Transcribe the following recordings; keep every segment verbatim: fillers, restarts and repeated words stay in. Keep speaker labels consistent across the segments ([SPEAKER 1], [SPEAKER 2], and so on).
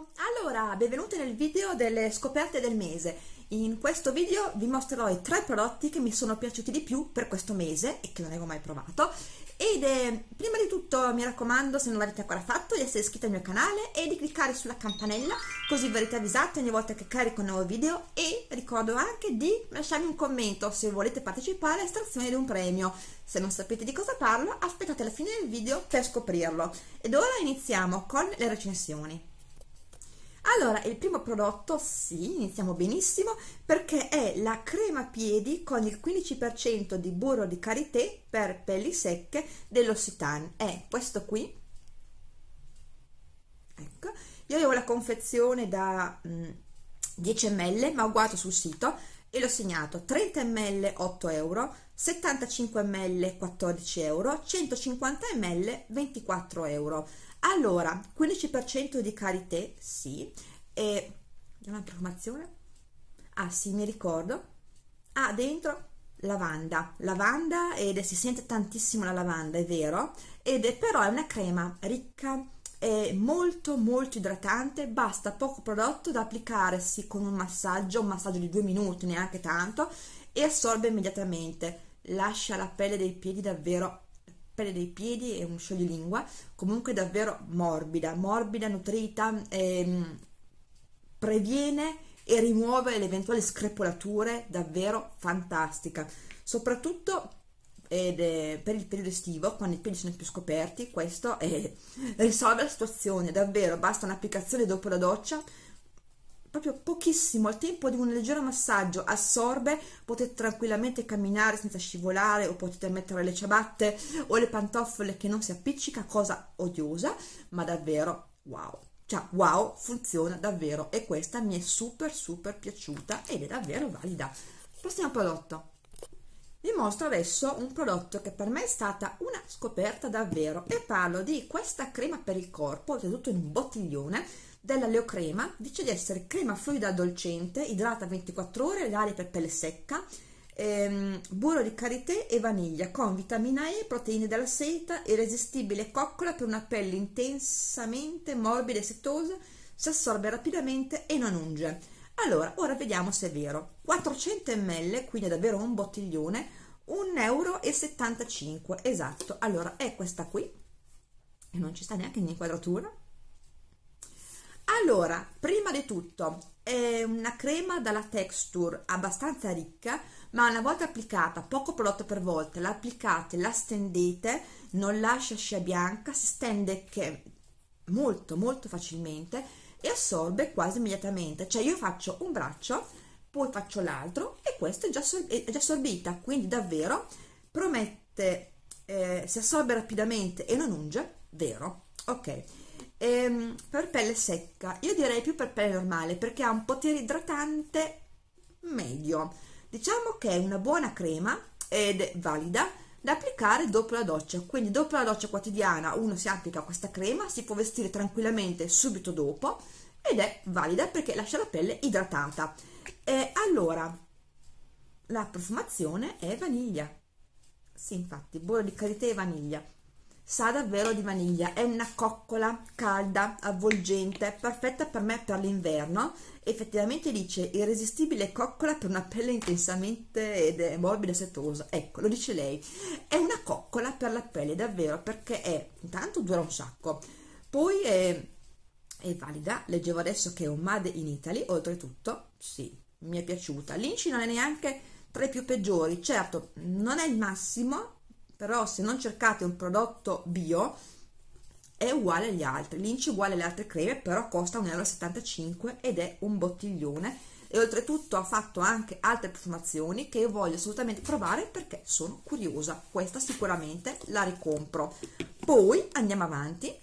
[SPEAKER 1] Ciao! Allora, benvenuti nel video delle scoperte del mese. In questo video vi mostrerò i tre prodotti che mi sono piaciuti di più per questo mese e che non avevo mai provato. Ed eh, prima di tutto mi raccomando, se non l'avete ancora fatto, di essere iscritti al mio canale e di cliccare sulla campanella, così verrete avvisati ogni volta che carico un nuovo video. E ricordo anche di lasciarmi un commento se volete partecipare all'estrazione di un premio. Se non sapete di cosa parlo, aspettate la fine del video per scoprirlo. Ed ora iniziamo con le recensioni. Allora, il primo prodotto, sì, iniziamo benissimo, perché è la crema piedi con il quindici per cento di burro di karité per pelli secche dell'Occitane. È questo qui. Ecco, io avevo la confezione da mh, dieci millilitri, ma ho guardato sul sito e l'ho segnato trenta millilitri otto euro, settantacinque millilitri quattordici euro, centocinquanta millilitri ventiquattro euro. Allora, quindici per cento di karité, sì, e una profumazione? Ah sì, mi ricordo. Ah, dentro lavanda, lavanda ed è, si sente tantissimo la lavanda, è vero, ed è però è una crema ricca, è molto molto idratante, basta poco prodotto da applicarsi con un massaggio, un massaggio di due minuti, neanche tanto, e assorbe immediatamente, lascia la pelle dei piedi davvero pelle dei piedi e un scioglilingua comunque davvero morbida, morbida, nutrita, ehm, previene e rimuove le eventuali screpolature, davvero fantastica, soprattutto ed è per il periodo estivo, quando i piedi sono più scoperti. Questo è, risolve la situazione, davvero, basta un'applicazione dopo la doccia, proprio pochissimo, al tempo di un leggero massaggio assorbe, potete tranquillamente camminare senza scivolare, o potete mettere le ciabatte o le pantofole che non si appiccica, cosa odiosa, ma davvero wow, cioè wow, funziona davvero, e questa mi è super super piaciuta ed è davvero valida. Prossimo prodotto. Vi mostro adesso un prodotto che per me è stata una scoperta davvero, e parlo di questa crema per il corpo, oltretutto in un bottiglione, della Leocrema. Dice di essere crema fluida addolcente, idrata ventiquattro ore, ideale per pelle secca, ehm, burro di karité e vaniglia, con vitamina E, proteine della seta, irresistibile coccola per una pelle intensamente morbida e setosa, si assorbe rapidamente e non unge. Allora, ora vediamo se è vero. quattrocento millilitri, quindi è davvero un bottiglione, un euro e settantacinque, esatto. Allora, è questa qui, e non ci sta neanche in inquadratura. Allora, prima di tutto è una crema dalla texture abbastanza ricca, ma una volta applicata, poco prodotto per volta, la applicate, la stendete, non lascia scia bianca, si stende che molto molto facilmente e assorbe quasi immediatamente. Cioè io faccio un braccio, poi faccio l'altro e questo è già, è già assorbita, quindi davvero promette, eh, si assorbe rapidamente e non unge, vero? Ok. Ehm, per pelle secca, io direi più per pelle normale, perché ha un potere idratante medio. Diciamo che è una buona crema ed è valida da applicare dopo la doccia, quindi dopo la doccia quotidiana uno si applica questa crema, si può vestire tranquillamente subito dopo ed è valida perché lascia la pelle idratata. E allora, la profumazione è vaniglia, sì, infatti, burro di karité e vaniglia. Sa davvero di vaniglia, è una coccola calda, avvolgente, perfetta per me per l'inverno. Effettivamente dice irresistibile coccola per una pelle intensamente ed è morbida e setosa. Ecco, lo dice lei, è una coccola per la pelle davvero, perché è, intanto dura un sacco, poi è, è valida. Leggevo adesso che è un made in Italy, oltretutto, sì, mi è piaciuta. L'Inci non è neanche tra i più peggiori, certo non è il massimo, però se non cercate un prodotto bio è uguale agli altri. L'Inci è uguale alle altre creme, però costa un euro e settantacinque ed è un bottiglione, e oltretutto ha fatto anche altre profumazioni che io voglio assolutamente provare perché sono curiosa. Questa sicuramente la ricompro. Poi andiamo avanti.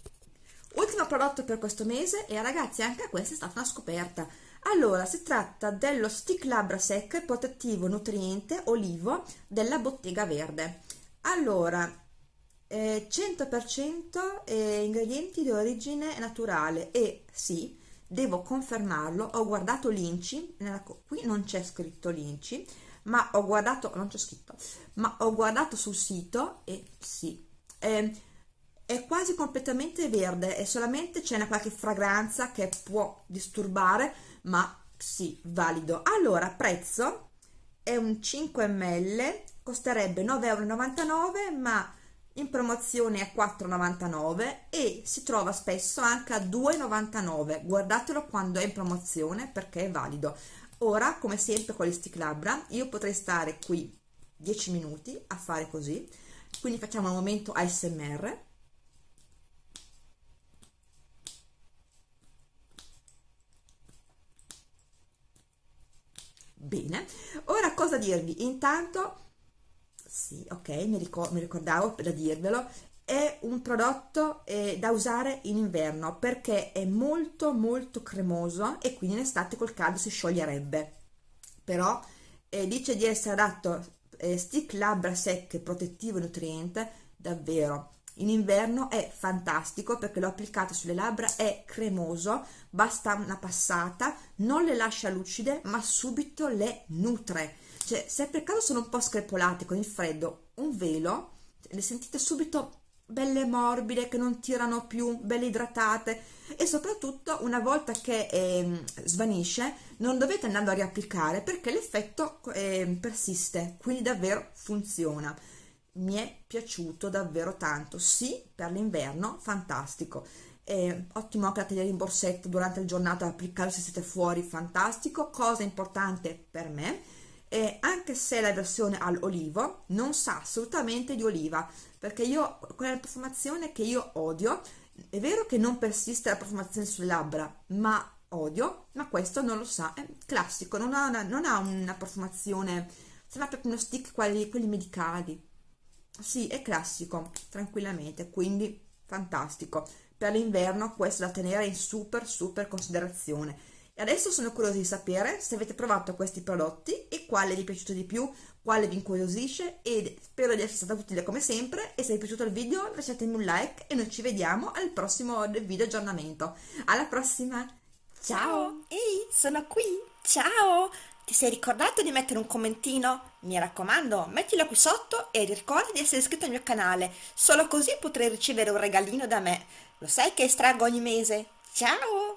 [SPEAKER 1] Ultimo prodotto per questo mese, e ragazzi anche questa è stata una scoperta. Allora, si tratta dello stick labbra secche protettivo nutriente olivo della Bottega Verde. Allora, eh, cento per cento eh, ingredienti di origine naturale, e sì, devo confermarlo, ho guardato l'Inci, qui non c'è scritto l'Inci, ma ho guardato, non c'è scritto, ma ho guardato sul sito e sì, eh, è quasi completamente verde e solamente c'è una qualche fragranza che può disturbare, ma sì, valido. Allora, prezzo è un cinque millilitri, costerebbe nove e novantanove euro, ma in promozione a quattro e novantanove e si trova spesso anche a due e novantanove. Guardatelo quando è in promozione perché è valido. Ora, come sempre con gli stick labbra, io potrei stare qui dieci minuti a fare così, quindi facciamo un momento A S M R. Bene, ora cosa dirvi? Intanto, sì, ok, mi, ricor mi ricordavo da dirvelo, è un prodotto eh, da usare in inverno perché è molto molto cremoso e quindi in estate col caldo si scioglierebbe, però eh, dice di essere adatto eh, stick labbra secche, protettivo e nutriente, davvero. In inverno è fantastico perché l'ho applicato sulle labbra, è cremoso, basta una passata, non le lascia lucide ma subito le nutre. Cioè, se per caso sono un po' screpolate con il freddo, un velo, le sentite subito belle morbide, che non tirano più, belle idratate, e soprattutto una volta che eh, svanisce non dovete andarlo a riapplicare perché l'effetto eh, persiste, quindi davvero funziona. Mi è piaciuto davvero tanto, sì, per l'inverno fantastico. Eh, ottimo anche da tenere in borsetto durante il giornata, applicarlo se siete fuori, fantastico. Cosa importante per me, eh, anche se la versione all'olivo non sa assolutamente di oliva, perché io, quella profumazione che io odio, è vero che non persiste la profumazione sulle labbra, ma odio, ma questo non lo sa, è classico, non ha una, non ha una profumazione, sembra proprio uno stick, quelli, quelli medicali. Sì, è classico, tranquillamente, quindi fantastico. Per l'inverno questo da tenere in super super considerazione. E adesso sono curiosa di sapere se avete provato questi prodotti e quale vi è piaciuto di più, quale vi incuriosisce, e spero di essere stata utile come sempre. E se vi è piaciuto il video lasciatemi un like e noi ci vediamo al prossimo video aggiornamento. Alla prossima, ciao!
[SPEAKER 2] Ehi, sono qui! Ciao! Ti sei ricordato di mettere un commentino? Mi raccomando, mettilo qui sotto e ricorda di essere iscritto al mio canale, solo così potrai ricevere un regalino da me. Lo sai che estraggo ogni mese? Ciao!